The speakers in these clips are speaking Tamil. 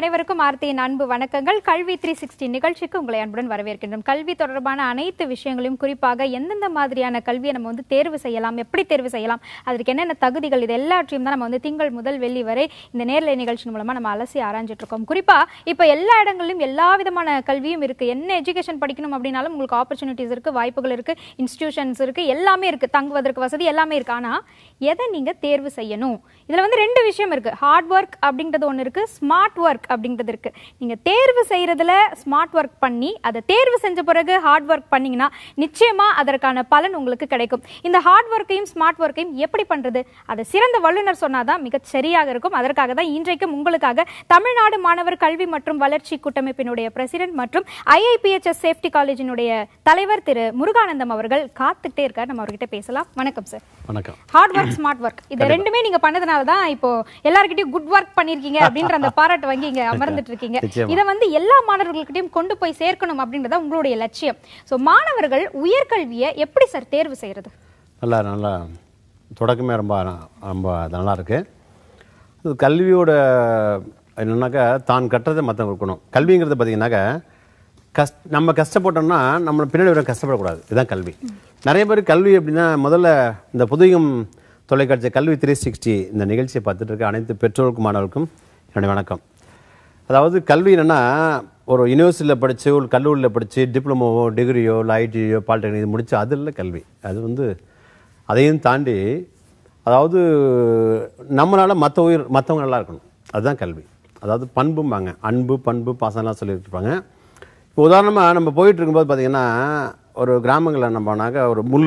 அனைவருக்கும் ஆர்த்தியின் அன்பு வணக்கங்கள். கல்வி 360 நிகழ்ச்சிக்கு உங்களை அன்புடன் வரவேற்கின்றோம். கல்வி தொடர்பான அனைத்து விஷயங்களையும், குறிப்பாக எந்தெந்த மாதிரியான கல்வியை நம்ம தேர்வு செய்யலாம், எப்படி தேர்வு செய்யலாம், அதற்கு என்னென்ன தகுதிகள், இது எல்லாத்தையும் தான் நம்ம திங்கள் முதல் வெள்ளி வரை இந்த நேர்லை நிகழ்ச்சி மூலமா நம்ம அலசி ஆராய்ஞ்சிட்டு இருக்கோம். குறிப்பா இப்ப எல்லா இடங்களிலும் எல்லா விதமான கல்வியும் இருக்கு. என்ன எஜுகேஷன் படிக்கணும் அப்படின்னாலும் உங்களுக்கு ஆப்பர்ச்சுனிட்டிஸ் இருக்கு, வாய்ப்புகள் இருக்கு, இன்ஸ்டிடியூஷன்ஸ் இருக்கு, எல்லாமே இருக்கு, தங்குவதற்கு வசதி எல்லாமே இருக்கு. ஆனா எதை நீங்க தேர்வு செய்யணும்? இதுல ரெண்டு விஷயம் இருக்கு. ஹார்ட் ஒர்க் அப்படிங்கிறது ஒன்று இருக்கு, ஸ்மார்ட் ஒர்க் அப்படிங்கிறது இருக்கு. நீங்க தேர்வு செய்யறதுல ஸ்மார்ட் ஒர்க் பண்ணி அதை தேர்வு செஞ்ச பிறகு ஹார்ட் ஒர்க் பண்ணீங்கன்னா நிச்சயமா அதற்கான பலன் உங்களுக்கு கிடைக்கும். இந்த ஹார்ட் ஒர்க்கையும் ஸ்மார்ட் ஒர்க்கையும் எப்படி பண்றது, அதை சிறந்த வல்லுநர் சொன்னாதான் மிக சரியாக இருக்கும். அதற்காக தான் இன்றைக்கும் உங்களுக்காக தமிழ்நாடு மாணவர் கல்வி மற்றும் வளர்ச்சி கூட்டமைப்பினுடைய பிரசிடென்ட் மற்றும் IIPHS சேஃப்டி காலேஜினுடைய தலைவர் திரு முருகானந்தம் அவர்கள் காத்துக்கிட்டே இருக்கார். நம்ம அவர்கிட்ட பேசலாம். வணக்கம் சார். வணக்கம். ஹார்ட் ஒர்க், ஸ்மார்ட் ஒர்க், இது ரெண்டுமே நீங்க பண்ணதுனால தான் இப்போ எல்லார்கிட்டயும் குட் ஒர்க் பண்ணிருக்கீங்க அப்படின்ற அந்த பாராட்டு வாங்கி இங்க அமர்ந்துட்டு இருக்கீங்க. இதை எல்லா மாணவர்கள்கிட்டயும் கொண்டு போய் சேர்க்கணும் அப்படின்றத உங்களுடைய லட்சியம். சோ மாணவர்கள் உயர்கல்வியை எப்படி சார் தேர்வு செய்யறது? நல்லா தொடக்கமே ரொம்ப நல்லா இருக்கு. கல்வியோட என்னன்னாக்கா தான் கட்டுறதை மற்றவங்க இருக்கணும். கல்விங்கிறது பார்த்தீங்கன்னாக்கா நம்ம கஷ்டப்பட்டோம்னா நம்ம பின்னாடி வர கஷ்டப்படக்கூடாது. இதுதான் கல்வி. நிறைய பேர் கல்வி அப்படின்னா முதல்ல இந்த புதுயுகம் தொலைக்காட்சி கல்வி 360 இந்த நிகழ்ச்சியை பார்த்துட்டு இருக்க அனைத்து பெற்றோருக்கும் மாணவர்களுக்கும் என்னுடைய வணக்கம். அதாவது கல்வி என்னென்னா ஒரு யூனிவர்சிட்டியில் படித்து, ஒரு கல்லூரியில் படித்து, டிப்ளமோவோ, டிகிரியோ, இல்லை ஐடியோ, பாலிடெக்னிக் இது முடித்து அது இல்லை கல்வி. அது அதையும் தாண்டி அதாவது நம்மளால் மற்றவங்க நல்லா இருக்கணும். அதுதான் கல்வி. அதாவது பண்பும்பாங்க, அன்பு, பண்பு, பாசம்லாம் சொல்லிட்டு இருப்பாங்க. இப்போ உதாரணமாக நம்ம போயிட்டு இருக்கும்போது பார்த்திங்கன்னா ஒரு கிராமங்களில் நம்மனாக்கா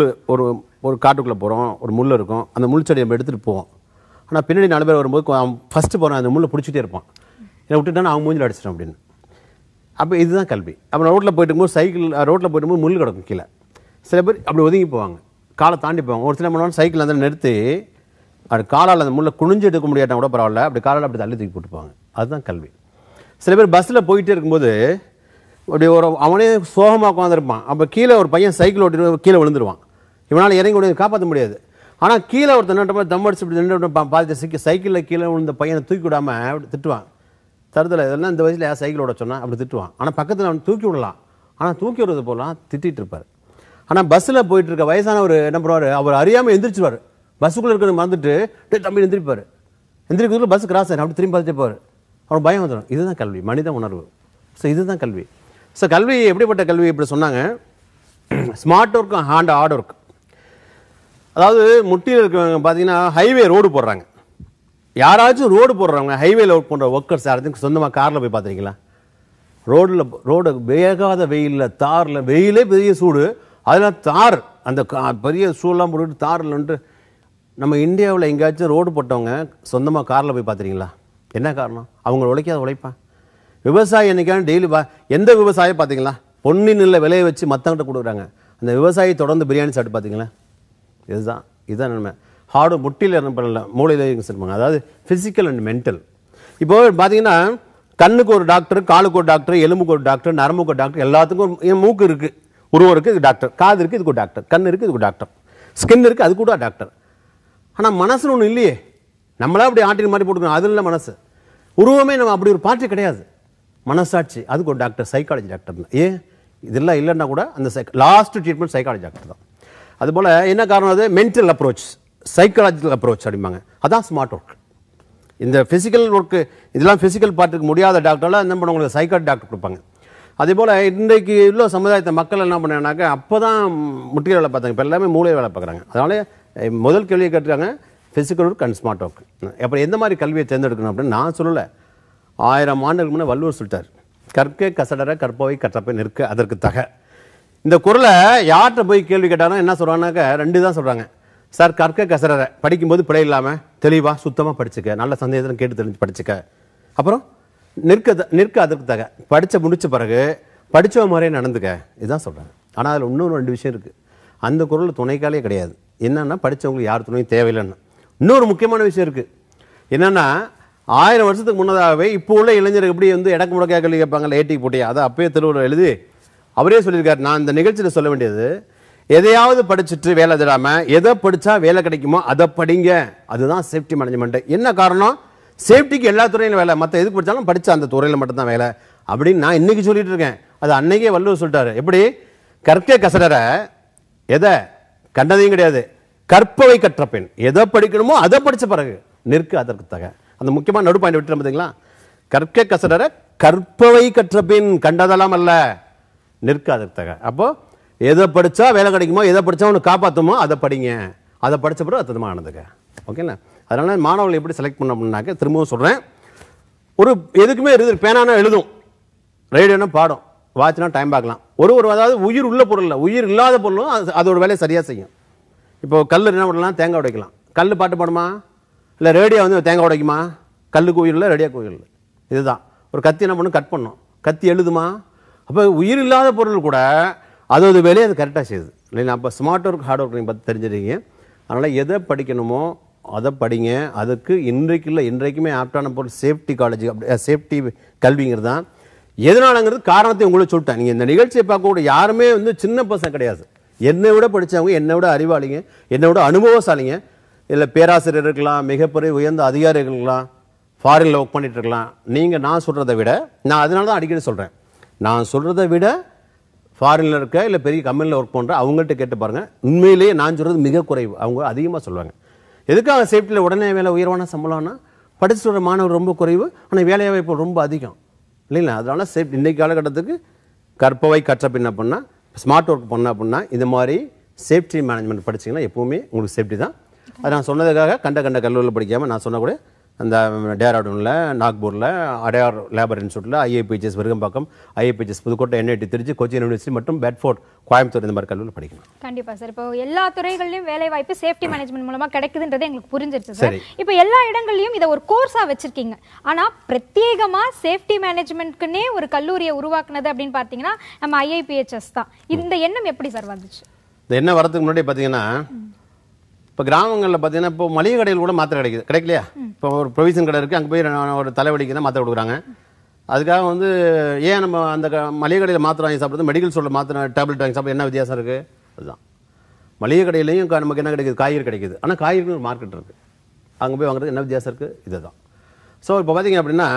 ஒரு காட்டுக்குள்ளே போகிறோம், ஒரு முள் இருக்கும், அந்த முள் செடியை நம்ம எடுத்துகிட்டு போவோம். ஆனால் பின்னாடி 4 பேர் வரும்போது ஃபஸ்ட்டு போகிறோம், அந்த முள்ளை பிடிச்சிட்டே இருப்பான், என்னை விட்டுட்டானா அவங்க மூஞ்சில் அடிச்சிட்டோம் அப்படின்னு. அப்போ இதுதான் கல்வி. அப்புறம் ரோட்டில் போயிட்டு போயிட்டும்போது முள் கிடக்கும் கீழே. சில பேர் அப்படி ஒதுங்கி போவாங்க, காலை தாண்டி போவாங்க. ஒரு சில மணி சைக்கிள் அந்த நிறுத்தி அப்படி காலால் அந்த முள்ளை குனிஞ்சு எடுக்க முடியாட்டா கூட பரவாயில்ல, அப்படி காலால் அப்படி தள்ளி தூக்கி போட்டுப்பாங்க. அதுதான் கல்வி. சில பேர் பஸ்ஸில் போயிட்டே இருக்கும்போது அப்படி அவனே சோகமாக உட்காந்துருப்பான். அப்போ கீழே ஒரு பையன் சைக்கிள் ஓட்டிட்டு கீழே விழுந்துருவான். இவனால் இறங்கி கூட காப்பாற்ற முடியாது. ஆனால் கீழே ஒருத்தர் தம்மடிச்சு இப்படி நின்று பார்த்து சைக்கிளில் கீழே விழுந்த பையனை தூக்கி விடாமல் அப்படி திட்டுவான். தருதலை இதெல்லாம் இந்த வயசில் யார் சைக்கிள் ஓட சொன்னால் அப்படி திட்டுவான். ஆனால் பக்கத்தில் அவன் தூக்கி விடலாம், ஆனால் தூக்கி விடுறது போலாம் திட்டிகிட்டு இருப்பார். ஆனால் பஸ்ஸில் போயிட்டு இருக்க வயசானவர் என்ன பண்ணுவார், அவர் அறியாமல் எந்திரிச்சிருவார். பஸ்ஸுக்குள்ளே இருக்கிறத மறந்துட்டு தம்பி எந்திரிப்பார். எந்திரிக்கிறதுக்குள்ள பஸ் கிராஸ் ஆகும், அப்படி திரும்பி பார்த்துட்டே போவார். அவர் பயம் வந்துடும். இதுதான் கல்வி, மனித உணர்வு. ஸோ இதுதான் கல்வி. ஸோ கல்வி எப்படிப்பட்ட கல்வி இப்படி சொன்னாங்க, ஸ்மார்ட் ஒர்க்கும் ஹார்ட் ஒர்க். அதாவது முட்டியில் இருக்கிறவங்க பார்த்தீங்கன்னா ஹைவே ரோடு போடுறாங்க. யாராச்சும் ரோடு போடுறவங்க ஹைவேல ஒர்க் பண்ணுற ஒர்க்கர்ஸ் யாராச்சும் சொந்தமாக காரில் போய் பார்த்துருக்கீங்களா? ரோடு வேகாத வெயிலில், தாரில், வெயிலே பெரிய சூடு, அதில் தார் அந்த பெரிய சூடெலாம் போட்டுட்டு தாரில் வந்துட்டு நம்ம இந்தியாவில் எங்கேயாச்சும் ரோடு போட்டவங்க சொந்தமாக காரில் போய் பார்த்துருக்கீங்களா? என்ன காரணம்? அவங்க உழைக்காத உழைப்பான். விவசாயி என்னைக்கான டெய்லி எந்த விவசாயம் பார்த்தீங்களா பொன்னின் இல்லை விலையை வச்சு மற்றவங்கிட்ட கொடுக்குறாங்க. அந்த விவசாயி தொடர்ந்து பிரியாணி சாப்பிட்டு பார்த்தீங்களா? இதுதான் நன்மை. ஹார்டு முட்டியில் என்ன பண்ணல, மூளையில் சொல்லுவாங்க. அதாவது ஃபிசிக்கல் அண்ட் மென்டல். இப்போ பார்த்தீங்கன்னா கண்ணுக்கு ஒரு டாக்டர், காலுக்கு ஒரு டாக்டர், எலும்புக்கு ஒரு டாக்டர், நரம்புக்கு ஒரு டாக்டர், எல்லாத்துக்கும் மூக்கு இருக்குது, உருவம் இருக்குது, இது டாக்டர், காது இருக்குது, இதுக்கு ஒரு டாக்டர், கண் இருக்குது, இதுக்கு டாக்டர், ஸ்கின் இருக்குது, அது கூட டாக்டர். ஆனால் மனசுன்னு ஒன்று இல்லையே. நம்மளா அப்படி ஆட்டின் மாதிரி போட்டுக்கணும், அது இல்லை மனசு. உருவமே நம்ம அப்படி ஒரு பாட்டு கிடையாது. மனசாட்சி, அதுக்கு ஒரு டாக்டர், சைக்காலஜி டாக்டர் தான். ஏன் இதெல்லாம் இல்லைன்னா கூட அந்த லாஸ்ட் ட்ரீட்மெண்ட் சைக்காலஜி டாக்டர் தான். அதுபோல் என்ன காரணம், அது மென்டல் அப்ரோச், சைக்காலஜிக்கல் அப்ரோச் அப்படிம்பாங்க. அதான் ஸ்மார்ட் ஒர்க். இந்த ஃபிசிக்கல் ஒர்க்கு இதெல்லாம் ஃபிசிக்கல் பார்ட்டுக்கு முடியாத டாக்டர்லாம் என்ன பண்ணுவாங்க, சைக்காலஜி டாக்டர் கொடுப்பாங்க. அதே போல் இன்றைக்கு உள்ள சமுதாயத்தை மக்கள் என்ன பண்ணாங்கன்னாக்கா அப்போ தான் முட்டியில் வேலை பார்த்தாங்க, இப்போ எல்லாமே மூளை வேலை பார்க்குறாங்க. அதனால முதல் கேள்வியை கேட்டுருக்காங்க physical work and smart work. அப்புறம் எந்த மாதிரி கல்வியை தேர்ந்தெடுக்கணும் அப்படின்னு நான் சொல்லலை, 1000 ஆண்டுகளுக்கு முன்னே வள்ளுவர் சொல்லிட்டார், கற்க கசடர கற்பவை கற்றப்பை நிற்க அதற்கு தக. இந்த குரலை யார்கிட்ட போய் கேள்வி கேட்டாலும் என்ன சொல்கிறாங்கன்னாக்கா 2 தான் சொல்கிறாங்க. சார், கற்க கசடர படிக்கும்போது பிழை இல்லாமல் தெளிவாக சுத்தமாக படிச்சுக்க, நல்ல சந்தேகத்தில் கேட்டு தெரிஞ்சு படிச்சுக்க. அப்புறம் நிற்க அதற்கு தக, படித்த முடித்த பிறகு படித்த மாதிரியே நடந்துக்க, இதுதான் சொல்கிறாங்க. ஆனால் அதில் இன்னொரு 2 விஷயம் இருக்குது. அந்த குரல் துணைக்காலே கிடையாது. என்னென்னா படித்தவங்களுக்கு யார் துணையும் தேவையில்லைன்னு. இன்னொரு முக்கியமான விஷயம் இருக்குது. என்னென்னா 1000 வருஷத்துக்கு முன்னதாகவே இப்போ உள்ள இளைஞர்கள் எப்படி இடக்கு முடக்க கேள்வி கேட்பாங்கல்ல, ஏடிக்கு போட்டியா, அதை அப்பயே திருவள்ளுவர் எழுதி அவரே சொல்லியிருக்காரு. நான் இந்த நிகழ்ச்சியில் சொல்ல வேண்டியது, எதையாவது படிச்சுட்டு வேலை தேடாமல் எதை படித்தா வேலை கிடைக்குமோ அதை படிங்க, அதுதான் சேஃப்டி மேனேஜ்மெண்ட். என்ன காரணம், சேஃப்டிக்கு எல்லா துறையிலும் வேலை, மற்ற எதுக்கு படித்தாலும் படித்த அந்த துறையில் மட்டும்தான் வேலை அப்படின்னு நான் இன்னைக்கு சொல்லிட்டு இருக்கேன். அது அன்னைக்கே வள்ளுவர் சொல்லிட்டாரு. எப்படி கற்க கசடற எதை கண்டதையும் கிடையாது, கற்பவை கற்ற பெண் எதை படிக்கணுமோ அதை படித்த பிறகு நிற்க அதற்கு தக. அந்த முக்கியமான நடு பாயிண்ட் விட்டு பார்த்தீங்களா, கற்க கசடற கற்பவை கற்ற பெண் கண்டதெல்லாம் அல்ல நிற்க அதற்கு தக. அப்போ எதை படித்தா வேலை கிடைக்குமோ, எதை படித்தா ஒன்று காப்பாற்றுமோ அதை படிங்க, அதை படித்த பிறகு அத்தமாக ஆனதுங்க. ஓகேங்களா? அதனால் மாணவர்கள் எப்படி செலக்ட் பண்ண அப்படின்னாக்க திரும்பவும் சொல்கிறேன், ஒரு எதுக்குமே பேனானா எழுதும், ரேடியோனா பாடும், வாட்ச்னா டைம் பார்க்கலாம். ஒரு அதாவது உயிர் உள்ள பொருள் இல்லை, உயிர் இல்லாத பொருளும் அதோட வேலையை சரியாக செய்யும். இப்போ கல் என்ன பண்ணலாம், தேங்காய் உடைக்கலாம். கல் பாட்டு பாடுமா, இல்லை ரேடியோ வந்து தேங்காய் உடைக்குமா? கல்லுக்கு உயிர் இல்லை, ரேடியோக்கு உயிர் இல்லை. இதுதான். ஒரு கத்தி என்ன பண்ணும், கட் பண்ணும். கத்தி எழுதுமா? அப்போ உயிர் இல்லாத பொருள் கூட அதோட வேலையை அது கரெக்டாக செய்யுது இல்லைங்களா? அப்போ ஸ்மார்ட் ஒர்க் ஹார்ட் ஒர்க் நீங்கள் பார்த்து தெரிஞ்சிருக்கீங்க. அதனால் எதை படிக்கணுமோ அதை படிங்க. அதுக்கு இன்றைக்கு இல்லை, இன்றைக்குமே ஆப்டான பொருள் சேஃப்டி காலேஜ், அப்படி சேஃப்டி கல்விங்கிறது தான். எதனாலங்கிறது காரணத்தை உங்களுக்கு சொல்லிட்டேன். நீங்கள் இந்த நிகழ்ச்சியை பார்க்கக்கூடிய யாருமே வந்து சின்ன பசங்க கிடையாது. என்னை விட படித்தவங்க, என்னை விட அறிவாளிங்க, என்னை விட அனுபவசாலிங்க. இல்லை பேராசிரியர் இருக்கலாம், மிகப்பெரிய உயர்ந்த அதிகாரிகள் இருக்கலாம், ஃபாரினில் ஒர்க் பண்ணிட்டு இருக்கலாம். நீங்கள் நான் சொல்கிறத விட, நான் அதனால தான் அடிக்கடி சொல்கிறேன், நான் சொல்கிறத விட ஃபாரினில் இருக்க இல்லை பெரிய கம்பெனியில் ஒர்க் பண்ணுற அவங்கள்ட்ட கேட்டு பாருங்கள், உண்மையிலேயே நான் சொல்கிறது மிக குறைவு, அவங்க அதிகமாக சொல்லுவாங்க. எதுக்காக சேஃப்டியில் உடனே வேலை உயர்வான சம்பளம்னா, படிச்சுட்டு வர மாணவர் ரொம்ப குறைவு, ஆனால் வேலை வாய்ப்பு ரொம்ப அதிகம் இல்லைங்களா? அதனால் சேஃப்டி இன்றைக்கு காலகட்டத்துக்கு கற்பவை கற்ற பின்ன பண்ணால், ஸ்மார்ட் ஒர்க் பண்ண அப்படின்னா இந்த மாதிரி சேஃப்டி மேனேஜ்மெண்ட் படிச்சிங்கன்னா எப்போவுமே உங்களுக்கு சேஃப்டி தான். அது நான் சொன்னதுக்காக கண்ட கல்லூரியில் படிக்காமல் நான் சொன்ன கூட அந்த டேராடூனில், நாக்பூரில், அடையார் லேபர் இன்ஸ்டியூட்டில், IAPHS Virugambakkam, IAPHS Pudukkottai, NIT Trichy, Cochin university மற்றும் பெட்ஃபோர்ட் கோயம்புத்தூர் இந்த மாதிரி கல்லூரியில் படிக்கணும். கண்டிப்பாக சார். இப்போ எல்லா துறைகளிலும் வேலை வாய்ப்பு சேஃப்டி மேனேஜ்மெண்ட் மூலமாக கிடைக்குதுன்றது எங்களுக்கு புரிஞ்சிருச்சு சார். இப்போ எல்லா இடங்கள்லையும் இதை ஒரு கோர்ஸாக வச்சிருக்கீங்க. ஆனால் பிரத்யேகமாக சேஃப்டி மேனேஜ்மெண்ட்க்குன்னே ஒரு கல்லூரியை உருவாக்குனது அப்படின்னு பார்த்தீங்கன்னா நம்ம ஐஏபிஹெச்எஸ் தான். இந்த எண்ணம் எப்படி சார் வந்துச்சு? இந்த எண்ணம் வரதுக்கு முன்னாடி பார்த்தீங்கன்னா, இப்போ கிராமங்களில் பார்த்தீங்கன்னா இப்போ மளிகை கடையில் கூட மாத்திரை கிடைக்கலையா? இப்போ ஒரு ப்ரொவிஷன் கடை இருக்குது, அங்கே போய் ஒரு தலைவலிக்கு தான் மாத்திரை கொடுக்குறாங்க. அதுக்காக வந்து ஏன் நம்ம அந்த மளிகை கடையில் மாத்திரை வாங்கி சாப்பிட்றது, மெடிக்கல் ஸ்டோரில் மாத்திரை டேப்லெட் வாங்கி சாப்பிட்றது என்ன வித்தியாசம் இருக்குது? அதுதான். மளிகை கடையிலையும் நமக்கு என்ன கிடைக்குது, காய்கறி கிடைக்குது. ஆனால் காய்கறிக்கு ஒரு மார்க்கெட் இருக்குது, அங்கே போய் வாங்குறது என்ன வித்தியாசம் இருக்குது? இது தான். ஸோ இப்போ பார்த்தீங்க அப்படின்னா,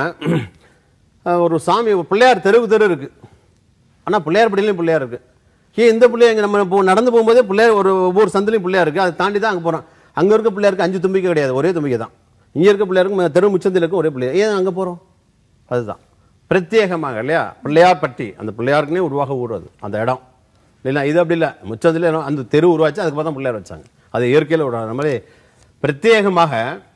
ஒரு சாமி பிள்ளையார் தெரு இருக்குது, ஆனால் பிள்ளையார் படியிலையும் பிள்ளையார் இருக்குது. இந்த பிள்ளைய இங்கே நம்ம இப்போ நடந்து போகும்போதே பிள்ளையார் ஒவ்வொரு சந்திலையும் பிள்ளையார் இருக்குது. அதை தாண்டி தான் அங்கே போகிறோம். அங்கே இருக்க பிள்ளையாருக்கு 5 தும்பிக்கை கிடையாது, ஒரே தும்பிக்கை தான். இங்கே இருக்க பிள்ளையாருக்கு தெரு முச்சந்தில் இருக்கும் ஒரே பிள்ளையார். ஏன் அங்கே போகிறோம்? அதுதான் பிரத்யேகமாக இல்லையா, பிள்ளையார் பட்டி, அந்த பிள்ளையாருக்குனே உருவாக ஊறுறது அந்த இடம் இல்லைன்னா. இது அப்படி இல்லை, முச்சந்தில் அந்த தெரு உருவாச்சு, அதுக்கு தான் பிள்ளையார் வச்சாங்க. அது இயற்கையில் விடுறாங்க. அந்த மாதிரி பிரத்யேகமாக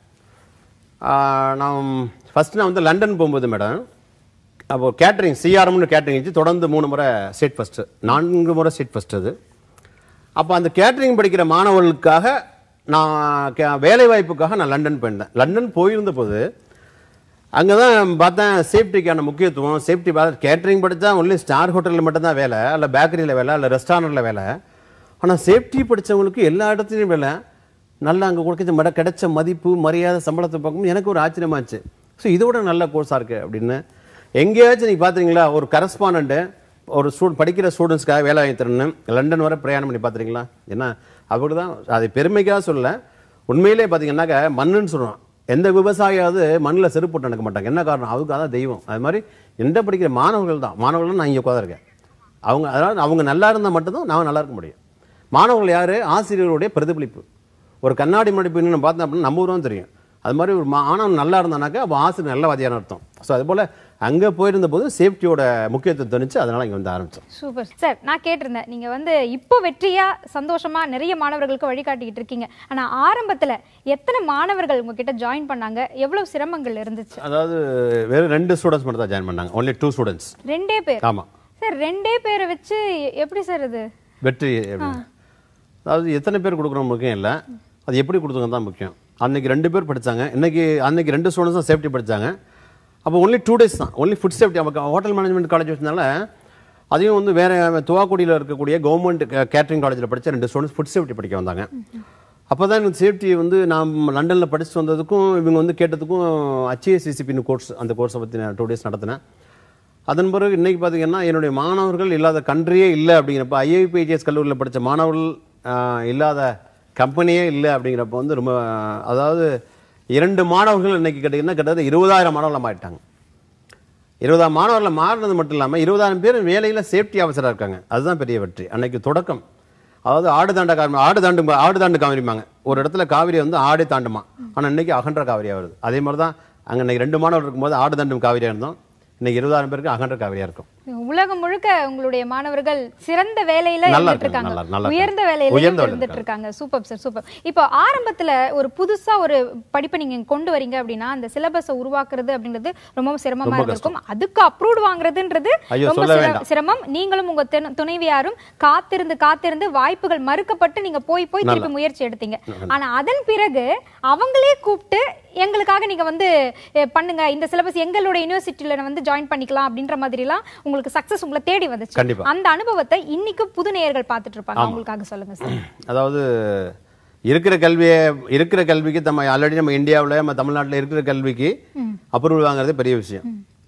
நான் ஃபஸ்ட்டு நான் வந்து லண்டன் போகும்போது மேடம், அப்போ கேட்ரிங் சிஆர்எம்னு கேட்ரிங் வச்சு தொடர்ந்து 3 முறை ஸ்டேட் ஃபஸ்ட்டு, 4 முறை ஸ்டேட் ஃபஸ்ட்டு. அது அப்போ அந்த கேட்ரிங் படிக்கிற மாணவர்களுக்காக நான் வேலை வாய்ப்புக்காக நான் லண்டன் போயிருந்தேன். லண்டன் போயிருந்த போது அங்கே தான் பார்த்தேன் சேஃப்டிக்கான முக்கியத்துவம். சேஃப்டி கேட்ரிங் படித்தா ஒன்லி ஸ்டார் ஹோட்டலில் மட்டும்தான் வேலை, இல்லை பேக்கரியில் வேலை, இல்லை ரெஸ்டாரண்ட்டில் வேலை. ஆனால் சேஃப்டி படித்தவங்களுக்கு எல்லா இடத்துலையும் வேலை. நல்லா அங்கே கிடைச்ச மதிப்பு, மரியாதை, சம்பளத்தை பார்க்கும்போது எனக்கு ஒரு ஆச்சரியமாச்சு. ஸோ இதோட நல்ல கோர்ஸாக இருக்குது அப்படின்னு. எங்கேயாச்சும் நீங்கள் பார்த்துறீங்களா ஒரு கரஸ்பாண்டண்ட்டு ஒரு படிக்கிற ஸ்டூடெண்ட்ஸ்க்காக வேலை வாங்கி தரணுன்னு லண்டன் வரை பிரயாணம் பண்ணி பார்த்துறீங்களா? ஏன்னா அப்படி தான், அதை பெருமைக்காக சொல்ல, உண்மையிலே பார்த்தீங்கன்னாக்க மண்ணுன்னு சொல்லுவான். எந்த விவசாயியாவது மண்ணில் செருப்பு போட்டு நடக்க மாட்டாங்க. என்ன காரணம்? அதுக்காக தான் தெய்வம். அது மாதிரி எந்த படிக்கிற மாணவர்கள் தான், மாணவர்கள் நான் இங்கே உட்காந்துருக்கேன். அதாவது அவங்க நல்லா இருந்தால் மட்டும்தான் நான் நல்லா இருக்க முடியும். மாணவர்கள் யார்? ஆசிரியர்களுடைய பிரதிபலிப்பு. ஒரு கண்ணாடி மடிப்பு நம்ம பார்த்தோம் அப்படின்னா நம்ம ஊரும் தெரியும். அது மாதிரி ஒரு மாணவன் நல்லா இருந்தானாக்கா அப்போ ஆசிரியர் நல்ல வாதியான அர்த்தம். ஸோ அதுபோல் அங்கே போயிருந்த போது சேஃப்டியோட முக்கியத்துவம் தெரிஞ்சு அதனால் இங்கே வந்து ஆரம்பித்தோம். Super sir. நான் கேட்டிருந்தேன், நீங்கள் வந்து இப்போ வெற்றியாக சந்தோஷமாக நிறைய மாணவர்களுக்கு வழிகாட்டிக்கிட்டு இருக்கீங்க. ஆனால் ஆரம்பத்தில் எத்தனை மாணவர்கள் உங்ககிட்ட ஜாயின் பண்ணாங்க? எவ்வளோ சிரமங்கள் இருந்துச்சு? அதாவது வெறும் 2 ஸ்டூடெண்ட்ஸ் மட்டும் தான் ஜாயின் பண்ணாங்க. Only 2 students. 2 பேர்? ஆமாம் சார். 2 பேரை வச்சு எப்படி சார் இது வெற்றி? அதாவது எத்தனை பேர் கொடுக்குறோம் முக்கியம் இல்லை, அது எப்படி கொடுத்துங்க தான் முக்கியம். அன்றைக்கி 2 பேர் படித்தாங்க, அன்றைக்கி 2 ஸ்டூடெண்ட்ஸ் தான் சேஃப்டி படித்தாங்க. அப்போ ஒன்லி 2 days தான், ஒன்லி ஃபுட் சேஃப்டி. நமக்கு ஹோட்டல் மேனேஜ்மெண்ட் காலேஜ் வச்சதுனால அதையும் வந்து வேறு துவாக்குடியில் இருக்கக்கூடிய கவர்மெண்ட் கேட்ரிங் காலேஜில் படித்த 2 ஸ்டூடெண்ட்ஸ் ஃபுட் சேஃப்டி படிக்க வந்தாங்க. அப்போ தான் எனக்கு சேஃப்டி வந்து நான் லண்டனில் படிச்சுட்டு வந்ததுக்கும் இவங்க வந்து கேட்டதுக்கும் HACCPன்னு கோர்ஸ், அந்த கோர்ஸை பற்றி நான் 2 days நடத்தினேன். அதன் பிறகு இன்றைக்கி பார்த்தீங்கன்னா என்னுடைய மாணவர்கள் இல்லாத கண்ட்ரியே இல்லை அப்படிங்கிறப்ப, IIPHS கல்லூரியில் படித்த மாணவர்கள் இல்லாத கம்பெனியே இல்லை அப்படிங்கிறப்ப வந்து ரொம்ப, அதாவது 2 மாணவர்கள் இன்னைக்கு கேட்டீங்கன்னா கிட்டத்தட்ட 20,000 மாணவர்கள் மாறிட்டாங்க. 20,000 மாணவர்கள் மாறினது மட்டும் இல்லாமல் 20,000 பேர் வேலையில் சேஃப்டி ஆஃபீஸராக இருக்காங்க. அதுதான் பெரிய வெற்றி. அன்னைக்கு தொடக்கம். அதாவது ஆடு தாண்டு காவிரிமாங்க. ஒரு இடத்துல காவிரி வந்து ஆடே தாண்டுமா, ஆனால் இன்னைக்கு அகன்ற காவிரியாக வருது. அதே மாதிரி தான் அங்கே இன்னைக்கு 2 மாணவர்கள் இருக்கும்போது ஆடு தாண்டும் காவிரியாக இருந்தோம். இன்னைக்கு 20,000 பேருக்கு அகன்ற காவிரியா இருக்கும். உலகம் முழுக்க உங்களுடைய மாணவர்கள் சிறந்த வேலையில இருந்துட்டு இருக்காங்க, உயர்ந்த வேலையில இருந்துட்டு இருக்காங்க. Super sir, super. இப்போ ஆரம்பத்துல ஒரு புதுசா ஒரு படிப்பை நீங்க கொண்டு வரீங்க அப்படின்னா அந்த சிலபஸை உருவாக்குறது அப்படின்றது ரொம்ப சிரமமா இருக்கும். அதுக்கு அப்ரூவ் வாங்குறதுன்றது ரொம்ப சிரமம். நீங்களும் உங்க துணைவியாரும் காத்திருந்து வாய்ப்புகள் மறுக்கப்பட்டு நீங்க போய் திருப்பி முயற்சி எடுத்தீங்க. ஆனா அதன் பிறகு அவங்களே கூப்பிட்டு எங்களுக்காக நீங்க வந்து பண்ணுங்க, இந்த சிலபஸ் எங்களோட யூனிவர்சிட்டியில வந்து ஜாயின் பண்ணிக்கலாம் அப்படின்ற மாதிரி எல்லாம் உங்களுக்கு சக்சஸ் உங்களை தேடி வந்துச்சு. அந்த அனுபவத்தை இன்னைக்கு புது நேயர்கள் பார்த்துட்டு இருப்பாங்க, அவங்களுக்காக சொல்லுங்க சார். அதாவது இருக்கிற கல்விக்கு நம்ம ஆல்ரெடி நம்ம இந்தியாவில் நம்ம தமிழ்நாட்டில் இருக்கிற கல்விக்கு அப்ரூவல் வாங்குறது பெரிய விஷயம்.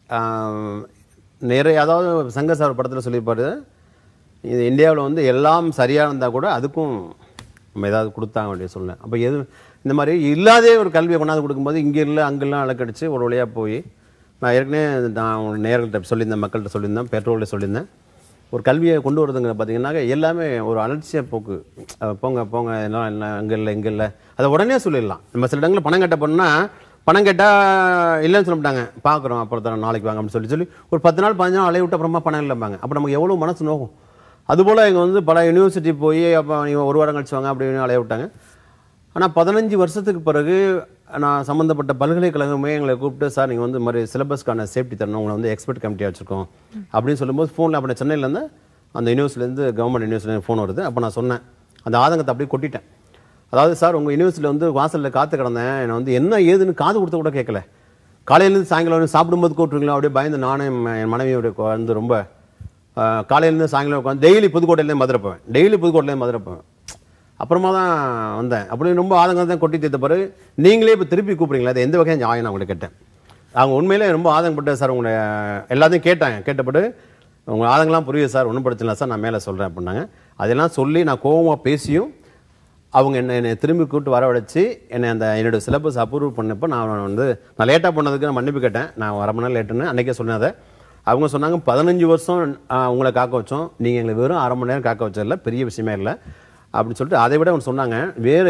நிறைய அதாவது சங்க சார் படத்தில் சொல்லியிருப்பாரு, இது இந்தியாவில் வந்து எல்லாம் சரியாக இருந்தால் கூட அதுக்கும் நம்ம ஏதாவது கொடுத்தாங்க அப்படின்னு சொன்னேன். அப்போ எது இந்த மாதிரி இல்லாதே ஒரு கல்வியை கொண்டாந்து கொடுக்கும்போது இங்கே இல்லை அங்கெல்லாம் அலக்கடிச்சு ஒரு வழியாக போய் நான் ஏற்கனவே நான் நேர்கள்ட்ட சொல்லியிருந்தேன், மக்கள்கிட்ட சொல்லியிருந்தேன், பெட்ரோலில் சொல்லியிருந்தேன். ஒரு கல்வியை கொண்டு வரதுங்கிற பார்த்தீங்கன்னா எல்லாமே ஒரு அலட்சிய போக்கு. போங்க எல்லாம் இல்லை இங்கே இல்லை அதை உடனே சொல்லிடலாம். நம்ம சில இடங்களில் பணம் கட்ட போனால் பணம் கேட்டால் இல்லைன்னு சொல்ல மாட்டாங்க, பார்க்குறோம் அப்புறம் நாளைக்கு வாங்க அப்படின்னு சொல்லி ஒரு 10 நாள் 15 நாள் அலைய விட்டு அப்புறமா பணம் இல்லைம்பாங்க. அப்போ நமக்கு எவ்வளோ மனசு நோகும். அதுபோல் இங்கே வந்து பல யூனிவர்சிட்டி போய் அப்போ நீங்கள் 1 வாரம் கழிச்சு வாங்க அப்படின்னு அலைய விட்டாங்க. ஆனால் 15 வருஷத்துக்கு பிறகு நான் சம்மந்தப்பட்ட பல்கலைக்கழகமே எங்களை கூப்பிட்டு, சார் நீங்கள் வந்து மாதிரி சிலபஸ்க்கான சேஃப்டி தரணும், உங்களை வந்து எக்ஸ்பர்ட் கமிட்டியாக வச்சுருக்கோம் அப்படின்னு சொல்லும்போது ஃபோனில் அப்போ சென்னையிலேருந்து அந்த யூனிவர்சிட்டிலேருந்து கவர்மெண்ட் யூனிவர்சிட்டிலேருந்து ஃபோன் வருது. அப்போ நான் சொன்னேன், அந்த ஆதங்கத்தை அப்படியே கொட்டிட்டேன். அதாவது சார் உங்கள் யூனிவர்சிட்டியில் வந்து வாசலில் காத்து கிடந்தேன், என்னை வந்து என்ன ஏதுன்னு காது கொடுத்த கூட கேட்கல, காலையிலேருந்து சாயங்காலம் சாப்பிடும்போது கூப்பிட்டுருங்களா அப்படியே பயந்து நானும் என் மனைவியோட வந்து ரொம்ப காலையிலேருந்து சாயங்காலம் உட்காந்து டெய்லி புதுக்கோட்டையிலேருந்து மதுரை போவேன். அப்புறமா தான் வந்தேன். அப்படி ரொம்ப ஆதங்கம் தான் கொட்டி தீர்த்த பிறகு நீங்களே இப்போ திருப்பி கூப்பிடுறீங்களா, அது எந்த வகையாக நியாயம் நான் உங்களை கேட்டேன். அவங்க உண்மையிலே ரொம்ப ஆதங்கப்பட்டேன் சார். உங்களை எல்லாத்தையும் கேட்டப்பட்டு உங்கள் ஆதங்கெல்லாம் புரியுது சார், ஒன்றும் பிரச்சனை இல்லை சார், நான் மேலே சொல்கிறேன் அப்படின்னாங்க. அதெல்லாம் சொல்லி நான் கோபமாக பேசியும் அவங்க என்னை திரும்பி கூப்பிட்டு வரவழைச்சி என்னோட சிலபஸ் அப்ரூவ் பண்ணப்போ நான் லேட்டாக பண்ணதுக்கு நான் மன்னிப்பு கேட்டேன். நான் 1/2 மணி நேரம் லேட்டுன்னு அன்றைக்கே சொன்னேன். அதை அவங்க சொன்னாங்க, 15 வருஷம் உங்களை காக்க வச்சோம், நீங்கள் எங்களை வெறும் 1/2 மணி நேரம் காக்க வச்சதில்ல, பெரிய விஷயமே இல்லை அப்படின்னு சொல்லிட்டு அதை விட அவங்க சொன்னாங்க, வேறு